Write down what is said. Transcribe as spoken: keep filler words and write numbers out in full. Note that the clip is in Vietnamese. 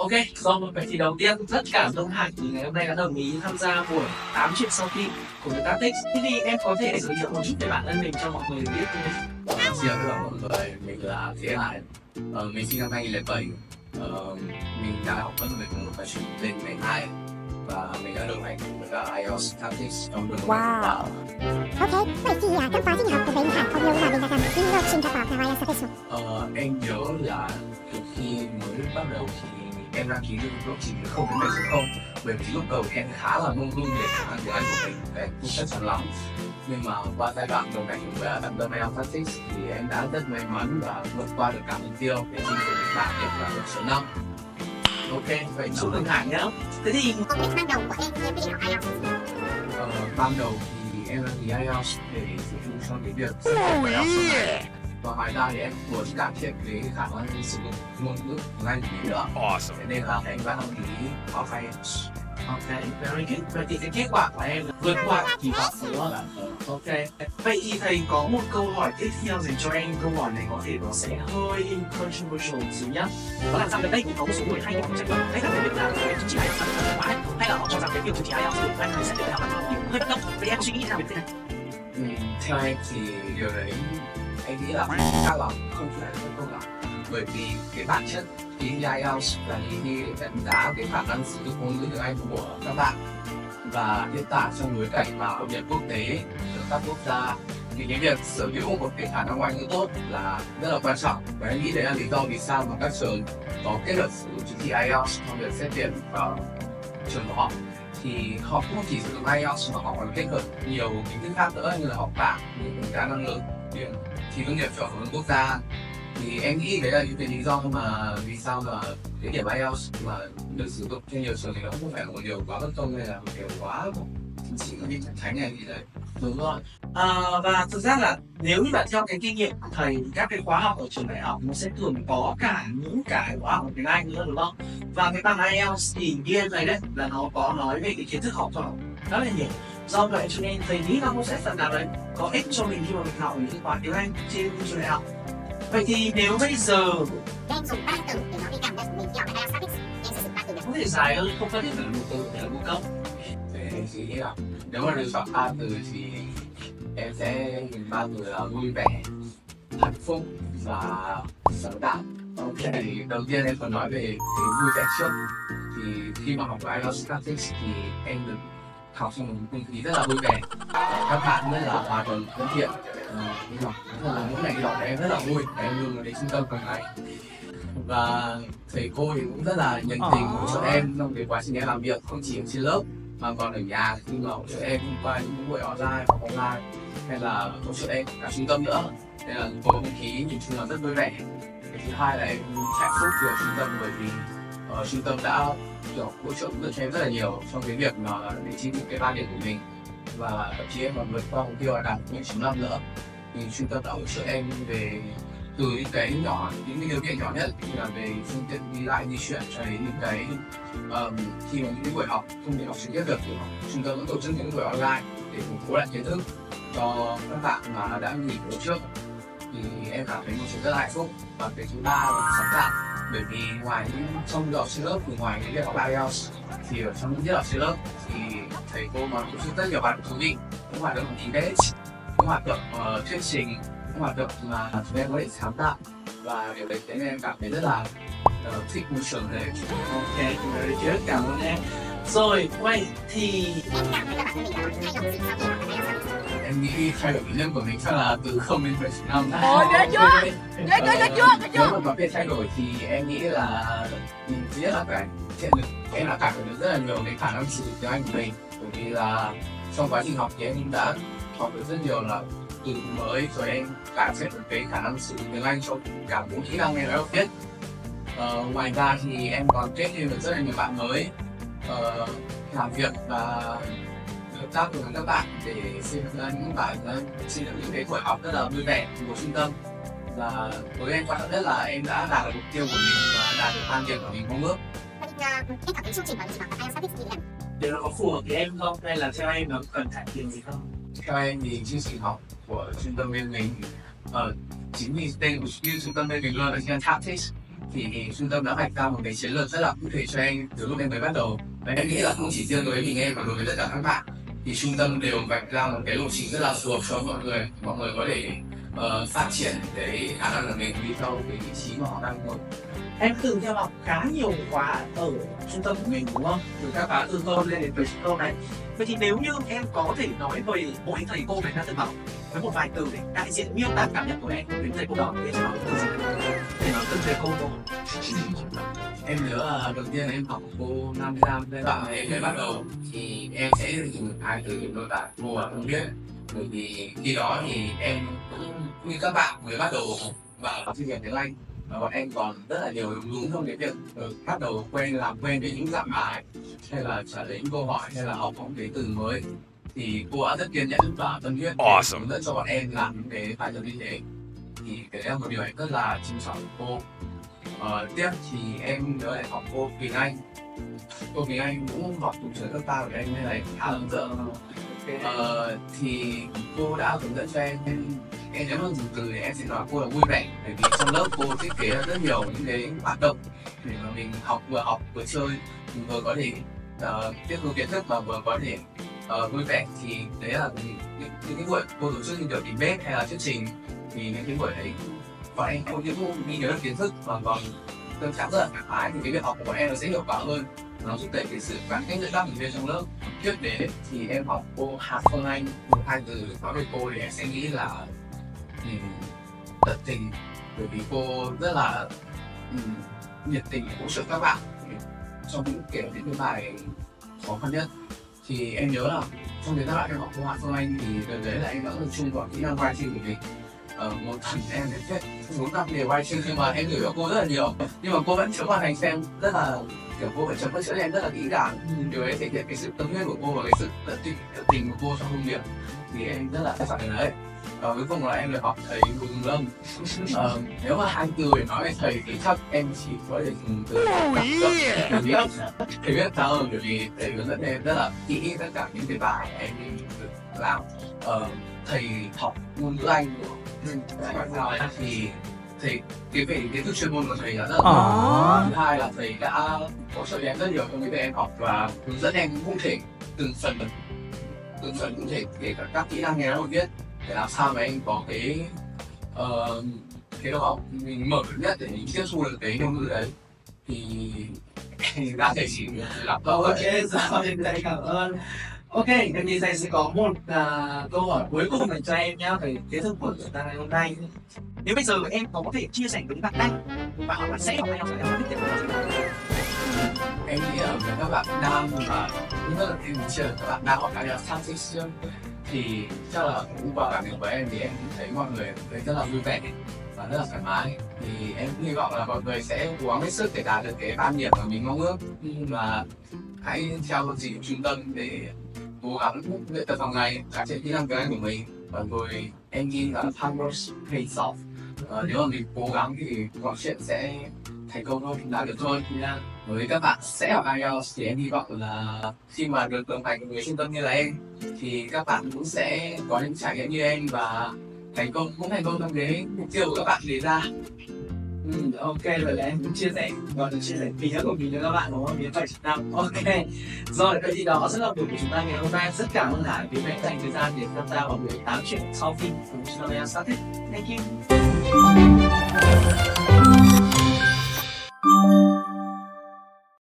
Ok, rồi vậy thì đầu tiên rất cảm ơn Hải vì ngày hôm nay đã đồng ý tham gia buổi tám chuyện sau phim của người ta Tix. Thế thì em có thể giới thiệu một chút về bản thân mình cho mọi người biết không? Xin chào tất cả mọi người, mình là Thế Hải. Ờ, mình sinh năm hai nghìn lẻ bảy. Ờ, mình đã học văn về một và chuyển lên ngành hai và mình đã đồng hành với cả ai eo Tix trong đường Wow. Ok, vậy thì à, các khóa sinh học của mình Hải có nhiều mà mình là cần in love sinh hoạt và ai eo Tix. Ờ, em nhớ là từ khi mới bắt đầu thì em đăng ký được lộ trình không đến bảy số không, bởi vì lúc đầu em khá là mông lung về khả năng tiếng Anh của mình, em không chắc chắn lắm. Nhưng mà qua giai đoạn đồng hành với bạn tâm ai eo Tix thì em đã rất may mắn và vượt qua được cả mục tiêu để chinh phục được bảng điểm là một số năm. Ok, vậy chúc mừng Hải nhé. Thế thì Mục đích ban đầu của em khi em quyết định học ai eo. Ờ, ban đầu thì em đăng ký ai eo để phục vụ cho cái việc sử dụng ai eo sau này. Và ngoài ra thì em muốn cải thiện cái khả năng sử dụng ngôn ngữ tiếng Anh của mình nữa. Awesome. Thế nên là em đã đăng ký học ai eo. ok, very good. Vậy thì cái kết quả của em vượt qua kỳ vọng đúng không ạ? Ok. Vậy thì thầy có một câu hỏi tiếp theo dành cho em. Câu hỏi này có thể nó sẽ hơi controversial một xíu nhá. Đó là rằng gần đây cũng có một số người hay có tranh luận hay là việc là cái chứng chỉ ai eo là không quá hay là họ cho rằng cái việc chứng chỉ ai eo sử dụng anh sẽ được học nhiều hơi bất đồng. Vậy em có suy nghĩ như nào về cái này? Ừ, theo em thì điều đấy em nghĩ là khá là không phải là không lắm, bởi vì cái bản chất kỳ ai eo là kỳ thi đánh giá cái khả năng sử dụng ngôn ngữ tiếng Anh của các bạn, và hiện tại trong bối cảnh mà hội nhập quốc tế ở các quốc gia thì cái việc sở hữu một cái khả năng ngoại ngữ tốt là rất là quan trọng, và em nghĩ đấy là lý do vì sao mà các trường có kết hợp sử dụng chứng chỉ ai eo trong việc xét tuyển vào trường của họ. Thì họ không chỉ sử dụng ai eo mà họ còn kết hợp nhiều kiến thức khác nữa như là học bạ, như đánh giá năng lực, thi tốt nghiệp cho phổ thông quốc gia. Thì em nghĩ đấy là những cái lý do mà vì sao mà cái điểm ai eo mà được sử dụng trên nhiều trường thì nó không phải là một điều quá bất công hay là một điều quá chỉ có đi thẳng thánh này gì đấy. Đúng rồi. À, và thực ra là nếu như bạn theo cái kinh nghiệm của thầy, các cái khóa học ở trường đại học nó sẽ thường có cả những cái khóa học tiếng Anh nữa đúng không? Và cái bằng ai eo thì như em này đấy là nó có nói về cái kiến thức học thuật rất là nhiều. Do vậy cho nên thầy nghĩ là nó sẽ phần nào đấy có ích cho mình khi mà mình học những cái khóa tiếng Anh trên trường đại học. Vậy thì nếu bây giờ Em dùng ba từ để nói về cảm nhận của mình khi học ai eo Tix. Em sẽ dùng ba từ để có thể dài hơn, không nhất phải là một từ để là một câu. Thế em suy nghĩ là nếu mà được chọn ba từ thì em sẽ dùng ba từ là vui vẻ, hạnh phúc và sáng tạo. Ok. Thì đầu tiên em còn nói về cái vui vẻ trước. Thì khi mà học ai eo Tix thì em được học trong một không khí rất là vui vẻ, các bạn rất là hòa đồng thân thiện. Đi học rất là mỗi ngày đi học em rất là vui, em luôn đến trung tâm hàng ngày, và thầy cô thì cũng rất là nhiệt tình hỗ trợ em trong cái quá trình em làm việc, không chỉ ở trên lớp mà còn ở nhà khi mà hỗ trợ em qua những buổi online hoặc online, hay là hỗ trợ em cả trung tâm nữa. Nên là có không khí nhìn chung là rất vui vẻ. Cái thứ hai là em hạnh phúc ở trung tâm, bởi vì ở trung tâm đã kiểu hỗ trợ được cho em rất là nhiều trong cái việc mà để chinh phục cái ba điểm của mình, và thậm chí em còn vượt qua mục tiêu là đạt điểm chín năm nữa. Thì trung tâm đã hỗ trợ em về từ những cái nhỏ, những cái điều kiện nhỏ nhất như là về phương tiện đi lại di chuyển cho đến những cái um, khi mà những buổi học không thể học trực tiếp được thì trung tâm vẫn tổ chức những buổi online để củng cố lại kiến thức cho các bạn mà đã nghỉ buổi trước. Thì em cảm thấy một chuyện rất là hạnh phúc. Và cái thứ ba là sáng tạo, bởi vì ngoài những trong giờ trên lớp, thì ngoài cái việc học ai eo thì ở trong những tiết học trên lớp thì thầy cô mà tổ chức rất nhiều hoạt động thú vị, những hoạt động debate, những hoạt động uh, thuyết trình, những hoạt động mà chúng em có thể sáng tạo, và điều đấy khiến em cảm thấy rất là uh, thích môi trường này. ok, very good, cảm ơn em. Rồi, vậy thì em cảm thấy là bản thân mình đã thay đổi gì sau khi học ai eo Tix. Em nghĩ thay đổi nhân của mình chắc là từ không đến bảy năm. Ôi, ghê chưa? Ghê ghê ghê chưa? Ghê chưa? Nếu mà việc thay đổi thì em nghĩ là thứ nhất là cái thiện lực, em đã cảm thấy được rất là nhiều cái khả năng sử dụng tiếng Anh của mình, bởi vì là trong quá trình học thì em đã học được rất nhiều là từ mới, rồi em cải thiện được cái khả năng sử dụng tiếng Anh cho cả bốn kỹ năng em đã biết. Ờ, ngoài ra thì em còn kết thêm được rất là nhiều bạn mới, ờ, làm việc và hợp tác cùng các bạn để xây dựng ra những bài xây dựng những cái buổi học rất là vui vẻ của trung tâm. Và với em quan trọng nhất là em đã đạt được mục tiêu của mình và đạt được tham điểm của mình mong ước. Vậy thì uh, em cảm thấy chương trình mà mình học ai eo Tix như thế nào? điều đó có phù hợp với em không? Hay là theo em nó cần cải thiện gì không? Theo em thì chương trình học của trung tâm bên mình, uh, chính vì tên của như trung tâm bên mình luôn là trên Tactics, thì trung tâm đã vạch ra một cái chiến lược rất là cụ thể cho em từ lúc em mới bắt đầu, và em nghĩ là không chỉ riêng đối với mình em mà đối với tất cả các bạn thì trung tâm đều vạch ra một cái lộ trình rất là phù hợp cho mọi người, mọi người có thể uh, phát triển cái khả năng của mình đi theo cái vị trí mà họ đang muốn. Em từng theo học khá nhiều khóa ở trung tâm của mình đúng không? Từ các khóa từ tôn lên đến về trung tâm này. Vậy thì nếu như em có thể nói về mỗi thầy cô này đã từng học với một vài từ để đại diện miêu tả cảm nhận của em đến thầy cô đó thì em nói từ gì? Để nói từng thầy cô thôi. Em nhớ là đầu tiên em học cô Nam Giang giai đoạn em mới bắt đầu thì em sẽ dùng hai từ để mô tả cô là không biết, bởi vì khi đó thì em cũng như các bạn mới bắt đầu vào chuyên nghiệp tiếng Anh và bọn em còn rất là nhiều lúng trong cái việc bắt đầu quen làm quen với những dạng bài hay là trả lời những câu hỏi hay là học những cái từ mới, thì cô đã rất kiên nhẫn và tâm huyết awesome. hướng dẫn cho bọn em làm những cái bài tập như thế, thì cái đấy là một điều em rất là trân trọng của cô. Ờ, tiếp thì em nhớ lại học cô Quỳnh Anh. Cô Quỳnh Anh cũng học cùng trường cấp ba của em nên là khá ấn tượng. Ờ, thì cô đã hướng dẫn cho em em, em nếu mà dùng từ thì em sẽ nói cô là vui vẻ, bởi vì trong lớp cô thiết kế rất nhiều những cái hoạt động để mà mình học vừa học vừa chơi, mình vừa có thể uh, tiếp thu kiến thức mà vừa có thể uh, vui vẻ, thì đấy là những, những cái buổi cô tổ chức như kiểu debate hay là thuyết trình, thì những cái buổi đấy bọn em không những ghi nhớ được kiến thức mà còn tâm trạng rất là thoải mái, thì cái việc học của bọn em nó sẽ hiệu quả hơn, nó giúp đẩy cái sự gắn kết giữa các thành viên trong lớp. Tiếp đến thì em học cô Hà Phương Anh, một hai từ nói về cô thì em sẽ nghĩ là um, tận tình, bởi vì cô rất là um, nhiệt tình hỗ trợ các bạn trong những kiểu những cái bài khó khăn nhất. Thì em nhớ là trong cái giai đoạn em học cô Hà Phương Anh thì đợt đấy là em đã tập trung vào kỹ năng writing của mình. Ờ, một phần em viết muốn đọc đề writing nhưng mà em hiểu cô rất là nhiều, nhưng mà cô vẫn chấm hoàn thành xem rất là kiểu cô phải chấm các chữ em rất là kỹ càng, điều ấy thể hiện cái sự tâm huyết của cô và cái sự tận tình, tận tình của cô trong công việc, thì em rất là thích phản ứng đấy. Và cuối cùng là em được học thầy Bùi Tùng Lâm. Ờ, nếu mà hai từ để nói về thầy thì chắc em chỉ có thể dùng từ thầy biết thầy biết sao hơn, bởi vì thầy hướng dẫn em rất là kỹ tất cả những cái bài em được làm. Ờ, thầy học ngôn ngữ Anh của thì thầy cái về kiến thức chuyên môn của thầy là rất là tốt. Thứ hai là thầy đã hỗ trợ em rất nhiều trong cái việc em học và hướng dẫn em cụ thể từng phần từng phần cụ thể kể cả các kỹ năng nghe nói viết để làm sao mà em có cái uh, cái đầu óc mình mở nhất để mình tiếp thu được cái ngôn ngữ đấy, thì đã thầy chỉ làm tốt. Ok, rồi thầy cảm ơn. Ok, em nghĩ thầy sẽ có một uh, câu hỏi cuối cùng dành cho em nhé về kiến thức của chúng ta ngày hôm nay. Nếu bây giờ em có thể chia sẻ với bạn đang và họ là sẽ học hay học sẽ học tiếp tục em nghĩ là với các bạn nam và rất là em chia các bạn nam học cái là transition thì chắc là cũng qua cảm nhận của em thì em thấy mọi người thấy rất là vui vẻ và rất là thoải mái, thì em hy vọng là mọi người sẽ cố gắng hết sức để đạt được cái ban điểm mà mình mong ước, và hãy theo lộ trình trung tâm để cố gắng luyện tập hàng ngày cải thiện kỹ năng tiếng Anh của mình, và rồi em nghĩ là hard work pays off. Ờ, nếu mà mình cố gắng thì mọi chuyện sẽ thành công thôi, đạt được thôi. Với các bạn sẽ học ai eo thì em hy vọng là khi mà được đồng hành với trung tâm như là em thì các bạn cũng sẽ có những trải nghiệm như em và thành công cũng thành công trong cái mục tiêu của các bạn đề ra. Ừ, ok, vậy là em cũng chia sẻ và được chia sẻ phía của mình cho các bạn đúng không? Phía phải năm. Ok. Rồi, vậy thì đó sẽ là buổi của chúng ta ngày hôm nay. Rất cảm ơn Hải vì đã dành thời gian để tham gia vào buổi tám chuyện sau phim của chúng ta đã started. Thank you.